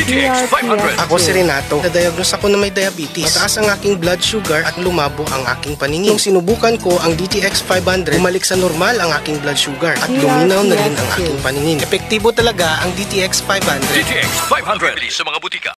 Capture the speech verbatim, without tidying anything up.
T X five hundred. Ako si Renato. Na-diagnose ako na may diabetes. Mataas ang aking blood sugar at lumabo ang aking paningin. Nung sinubukan ko ang D T X five hundred, bumalik sa normal ang aking blood sugar at luminaw na rin ang aking paningin. Epektibo talaga ang D T X five hundred. D T X five hundred. Bili sa mga butika.